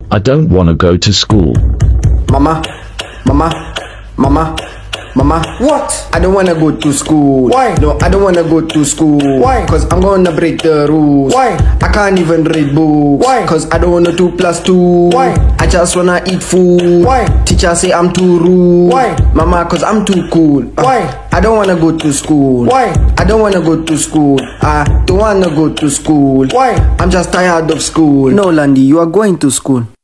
I don't want to go to school. Mama, mama, mama, mama. What? I don't wanna go to school. Why? No, I don't wanna go to school. Why? Cause I'm gonna break the rules. Why? I can't even read books. Why? Cause I don't wanna 2 + 2. Why? I just wanna eat food. Why? Teacher say I'm too rude. Why? Mama, cause I'm too cool. Why? I don't wanna go to school. Why? I don't wanna go to school. I don't wanna go to school. Why? I'm just tired of school. No, Landy, you are going to school.